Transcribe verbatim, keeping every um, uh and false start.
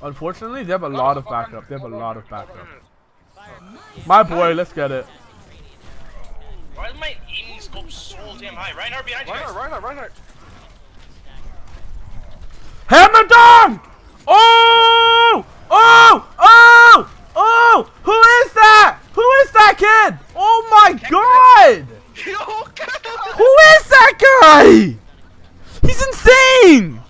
Unfortunately, they have a lot of backup. They have a lot of backup. My boy, let's get it. Why is my aiming scope so damn high? Reinhardt behind you guys. Reinhardt, Reinhardt, Reinhardt. Hammer dunk! Oh! Oh! Oh! Oh! Who is that? Who is that kid? Oh my god! Who is that guy? He's insane!